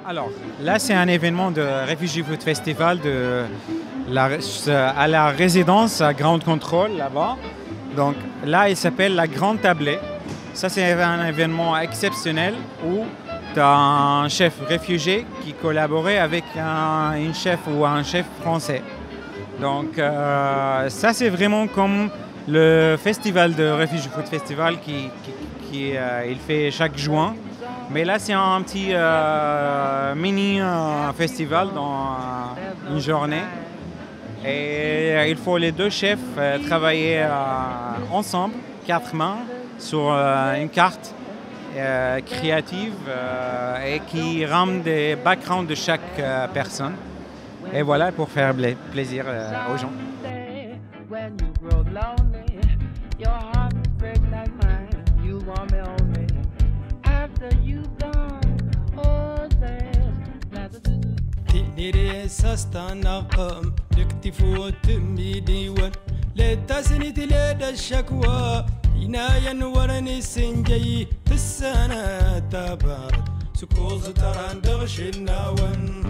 Alors, là, c'est un événement de Refugee Food Festival à la résidence à Ground Control, là-bas. Donc, là, il s'appelle la Grande Tablée. Ça, c'est un événement exceptionnel où tu as un chef réfugié qui collaborait avec une chef ou un chef français. Donc, ça, c'est vraiment comme le festival de Refugee Food Festival il fait chaque juin. Mais là, c'est un petit mini festival dans une journée. Et il faut les deux chefs travailler ensemble, 4 mains, sur une carte créative et qui rame des backgrounds de chaque personne. Et voilà, pour faire plaisir aux gens. نيري ساستناقم لكتفو تمي ديوان لتسنيت لدى الشكوى ينايا ورني سنجي تسانا تبارد سكوز تران دغش الناون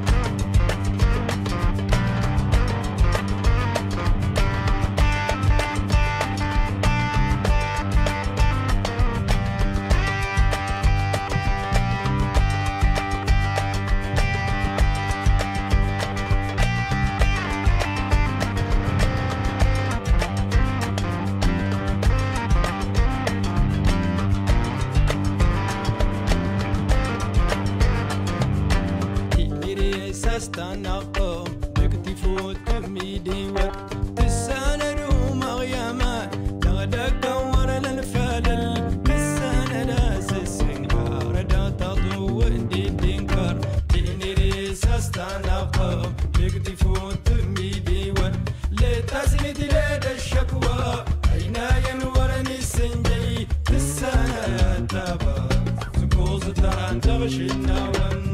استناقم نكتفو تمي ديوان تسانا روم غياما تغدق ورا الفلل تسانا ناس السنكار دا تضو دي دينكار تينيري استناقم نكتفو تمي ديوان لتسند لدى الشكوى عينايا وراني السنجي تسانا تابا سكوز تران تغشي النوان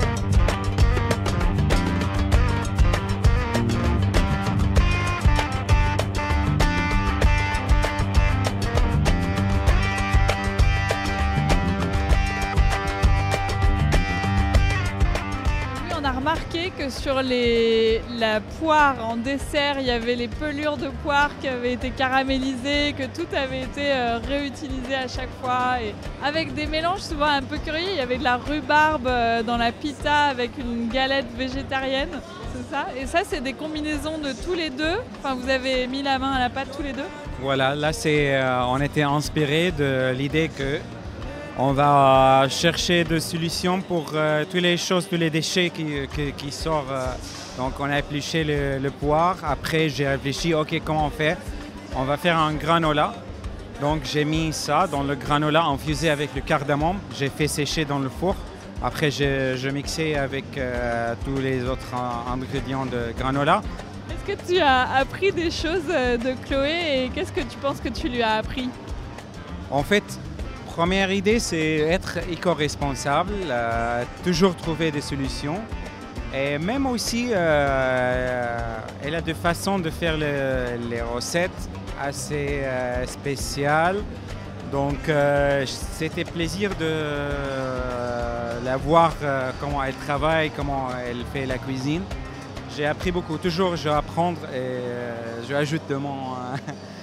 On a remarqué que sur la poire en dessert, il y avait les pelures de poire qui avaient été caramélisées, que tout avait été réutilisé à chaque fois. Et avec des mélanges souvent un peu curieux, il y avait de la rhubarbe dans la pita avec une galette végétarienne, c'est ça? Et ça, c'est des combinaisons de tous les deux. Enfin, vous avez mis la main à la pâte tous les deux? Voilà, là, on était inspiré de l'idée que on va chercher des solutions pour toutes les choses, tous les déchets qui sortent. Donc on a épluché le poire. Après j'ai réfléchi, ok, comment on fait? On va faire un granola. Donc j'ai mis ça dans le granola infusé avec le cardamome. J'ai fait sécher dans le four. Après je mixais avec tous les autres ingrédients de granola. Est-ce que tu as appris des choses de Chloé et qu'est-ce que tu penses que tu lui as appris? En fait, première idée, c'est être éco-responsable, toujours trouver des solutions. Et même aussi, elle a des façons de faire les recettes assez spéciales. Donc, c'était plaisir de la voir, comment elle travaille, comment elle fait la cuisine. J'ai appris beaucoup. Toujours, je vais apprendre et je ajoute de